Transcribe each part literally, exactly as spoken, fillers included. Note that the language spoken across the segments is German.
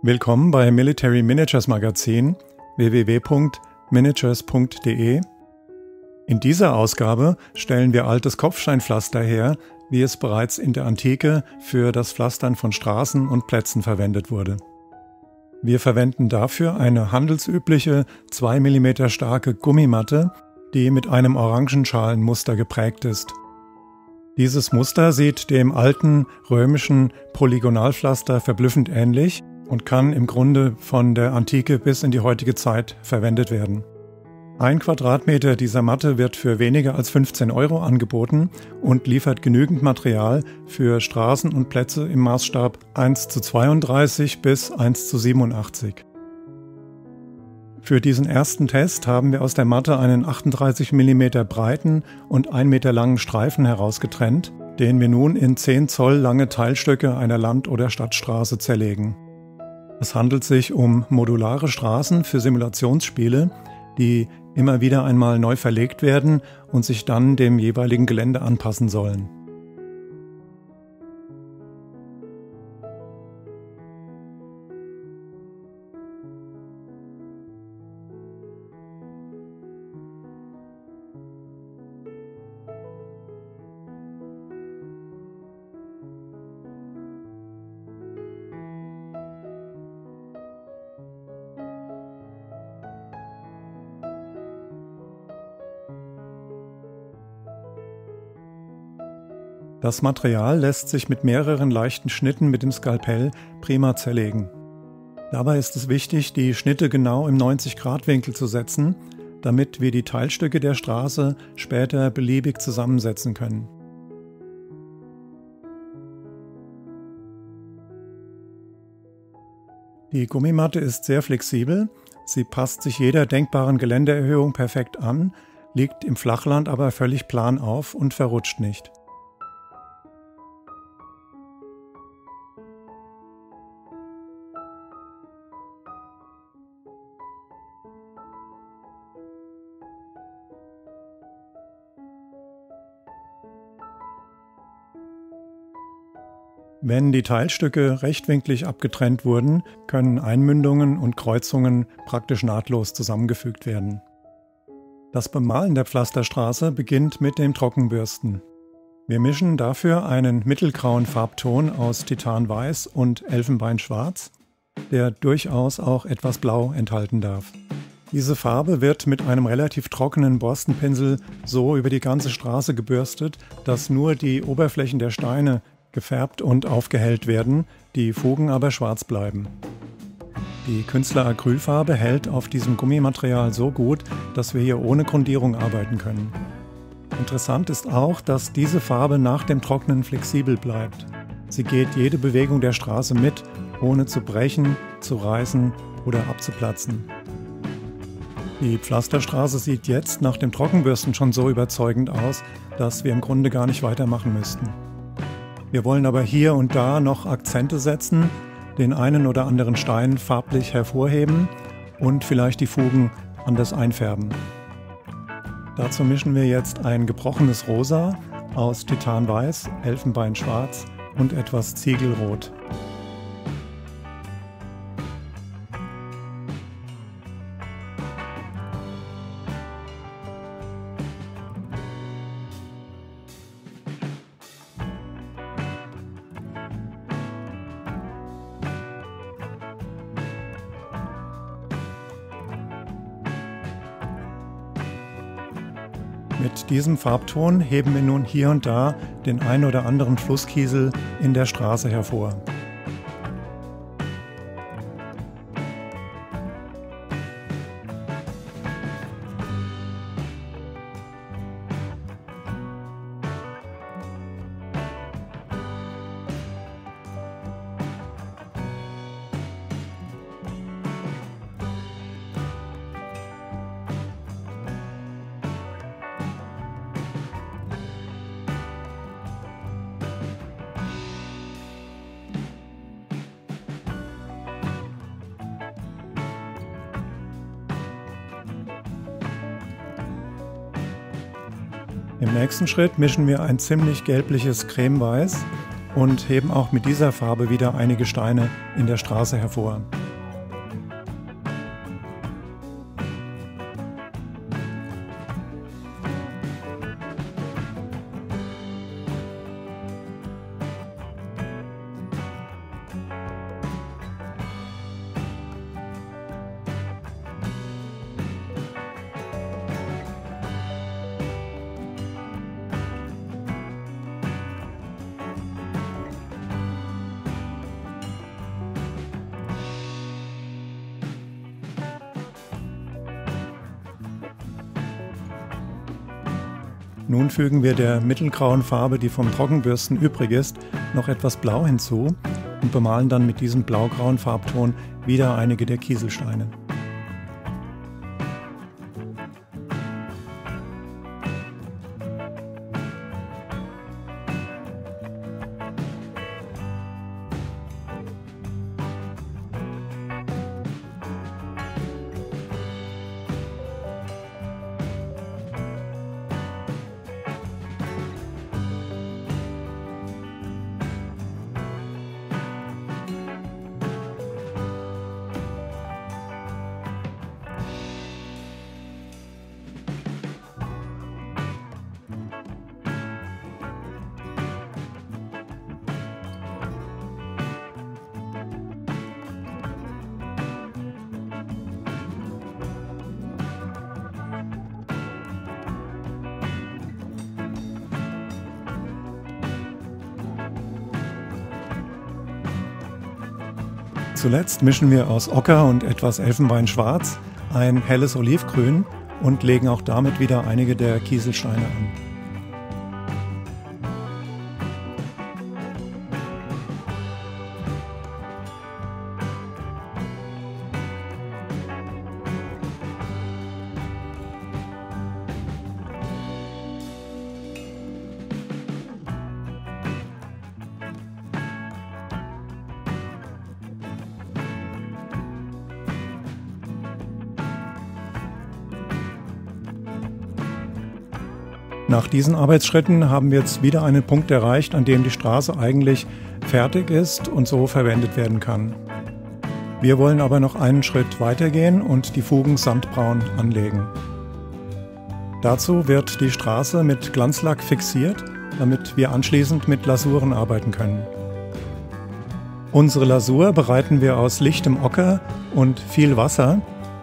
Willkommen bei Military Miniatures Magazin w w w punkt miniatures punkt d e. In dieser Ausgabe stellen wir altes Kopfsteinpflaster her, wie es bereits in der Antike für das Pflastern von Straßen und Plätzen verwendet wurde. Wir verwenden dafür eine handelsübliche zwei Millimeter starke Gummimatte, die mit einem Orangenschalenmuster geprägt ist. Dieses Muster sieht dem alten römischen Polygonalpflaster verblüffend ähnlich und kann im Grunde von der Antike bis in die heutige Zeit verwendet werden. Ein Quadratmeter dieser Matte wird für weniger als fünfzehn Euro angeboten und liefert genügend Material für Straßen und Plätze im Maßstab eins zu zweiunddreißig bis eins zu siebenundachtzig. Für diesen ersten Test haben wir aus der Matte einen achtunddreißig Millimeter breiten und ein Meter langen Streifen herausgetrennt, den wir nun in zehn Zoll lange Teilstücke einer Land- oder Stadtstraße zerlegen. Es handelt sich um modulare Straßen für Simulationsspiele, die immer wieder einmal neu verlegt werden und sich dann dem jeweiligen Gelände anpassen sollen. Das Material lässt sich mit mehreren leichten Schnitten mit dem Skalpell prima zerlegen. Dabei ist es wichtig, die Schnitte genau im neunzig Grad Winkel zu setzen, damit wir die Teilstücke der Straße später beliebig zusammensetzen können. Die Gummimatte ist sehr flexibel, sie passt sich jeder denkbaren Geländeerhöhung perfekt an, liegt im Flachland aber völlig plan auf und verrutscht nicht. Wenn die Teilstücke rechtwinklig abgetrennt wurden, können Einmündungen und Kreuzungen praktisch nahtlos zusammengefügt werden. Das Bemalen der Pflasterstraße beginnt mit dem Trockenbürsten. Wir mischen dafür einen mittelgrauen Farbton aus Titanweiß und Elfenbeinschwarz, der durchaus auch etwas Blau enthalten darf. Diese Farbe wird mit einem relativ trockenen Borstenpinsel so über die ganze Straße gebürstet, dass nur die Oberflächen der Steine gefärbt und aufgehellt werden, die Fugen aber schwarz bleiben. Die Künstler-Acrylfarbe hält auf diesem Gummimaterial so gut, dass wir hier ohne Grundierung arbeiten können. Interessant ist auch, dass diese Farbe nach dem Trocknen flexibel bleibt. Sie geht jede Bewegung der Straße mit, ohne zu brechen, zu reißen oder abzuplatzen. Die Pflasterstraße sieht jetzt nach dem Trockenbürsten schon so überzeugend aus, dass wir im Grunde gar nicht weitermachen müssten. Wir wollen aber hier und da noch Akzente setzen, den einen oder anderen Stein farblich hervorheben und vielleicht die Fugen anders einfärben. Dazu mischen wir jetzt ein gebrochenes Rosa aus Titanweiß, Elfenbeinschwarz und etwas Ziegelrot. Mit diesem Farbton heben wir nun hier und da den ein oder anderen Flusskiesel in der Straße hervor. Im nächsten Schritt mischen wir ein ziemlich gelbliches Cremeweiß und heben auch mit dieser Farbe wieder einige Steine in der Straße hervor. Nun fügen wir der mittelgrauen Farbe, die vom Trockenbürsten übrig ist, noch etwas Blau hinzu und bemalen dann mit diesem blaugrauen Farbton wieder einige der Kieselsteine. Zuletzt mischen wir aus Ocker und etwas Elfenbeinschwarz ein helles Olivgrün und legen auch damit wieder einige der Kieselsteine an. Nach diesen Arbeitsschritten haben wir jetzt wieder einen Punkt erreicht, an dem die Straße eigentlich fertig ist und so verwendet werden kann. Wir wollen aber noch einen Schritt weitergehen und die Fugen samtbraun anlegen. Dazu wird die Straße mit Glanzlack fixiert, damit wir anschließend mit Lasuren arbeiten können. Unsere Lasur bereiten wir aus lichtem Ocker und viel Wasser.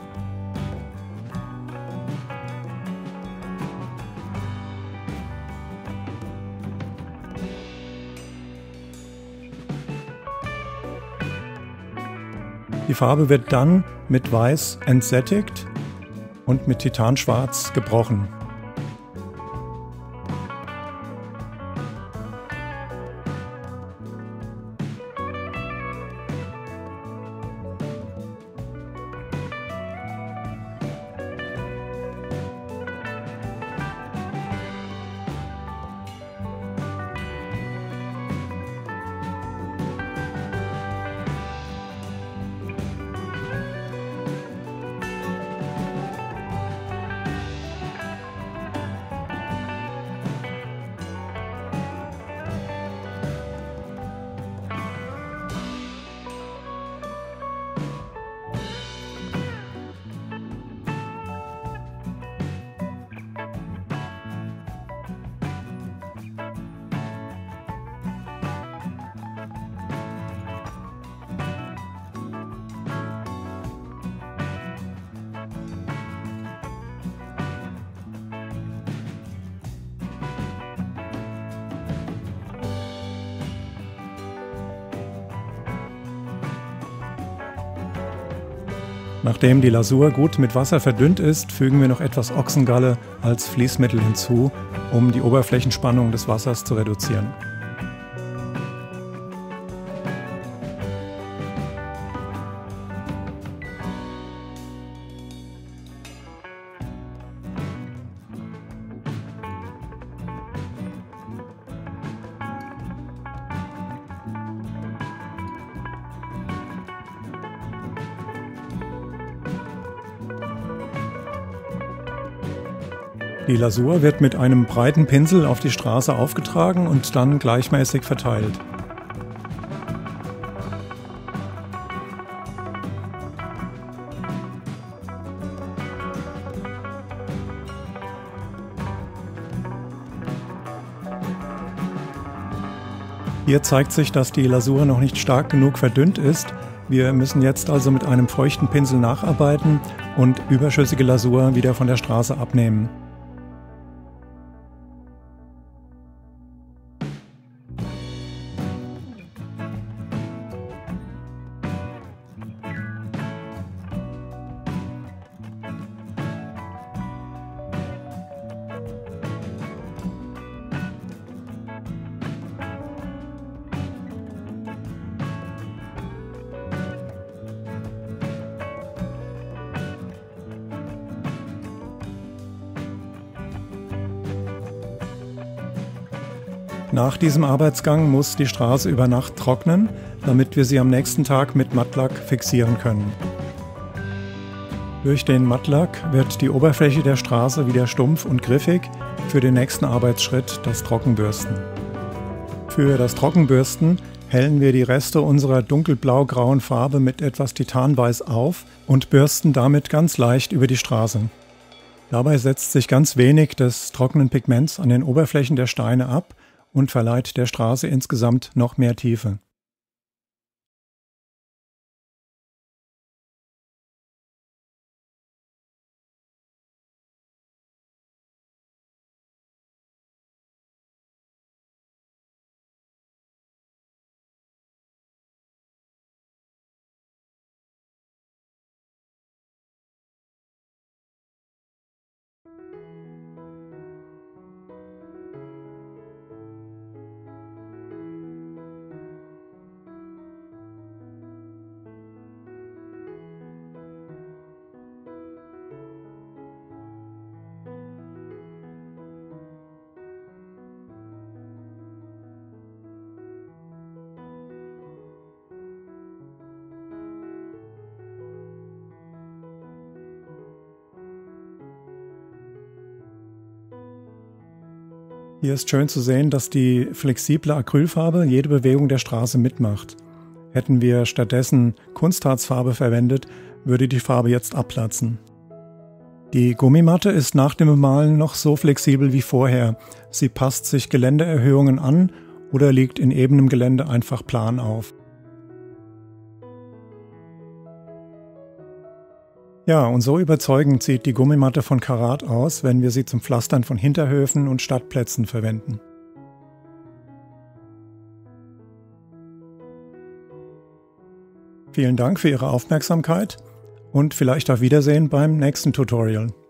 Die Farbe wird dann mit Weiß entsättigt und mit Titanschwarz gebrochen. Nachdem die Lasur gut mit Wasser verdünnt ist, fügen wir noch etwas Ochsengalle als Fließmittel hinzu, um die Oberflächenspannung des Wassers zu reduzieren. Die Lasur wird mit einem breiten Pinsel auf die Straße aufgetragen und dann gleichmäßig verteilt. Hier zeigt sich, dass die Lasur noch nicht stark genug verdünnt ist. Wir müssen jetzt also mit einem feuchten Pinsel nacharbeiten und überschüssige Lasur wieder von der Straße abnehmen. Nach diesem Arbeitsgang muss die Straße über Nacht trocknen, damit wir sie am nächsten Tag mit Mattlack fixieren können. Durch den Mattlack wird die Oberfläche der Straße wieder stumpf und griffig für den nächsten Arbeitsschritt, das Trockenbürsten. Für das Trockenbürsten hellen wir die Reste unserer dunkelblau-grauen Farbe mit etwas Titanweiß auf und bürsten damit ganz leicht über die Straße. Dabei setzt sich ganz wenig des trockenen Pigments an den Oberflächen der Steine ab und verleiht der Straße insgesamt noch mehr Tiefe. Hier ist schön zu sehen, dass die flexible Acrylfarbe jede Bewegung der Straße mitmacht. Hätten wir stattdessen Kunstharzfarbe verwendet, würde die Farbe jetzt abplatzen. Die Gummimatte ist nach dem Bemalen noch so flexibel wie vorher. Sie passt sich Geländeerhöhungen an oder liegt in ebenem Gelände einfach plan auf. Ja, und so überzeugend sieht die Gummimatte von Karat aus, wenn wir sie zum Pflastern von Hinterhöfen und Stadtplätzen verwenden. Vielen Dank für Ihre Aufmerksamkeit und vielleicht auf Wiedersehen beim nächsten Tutorial.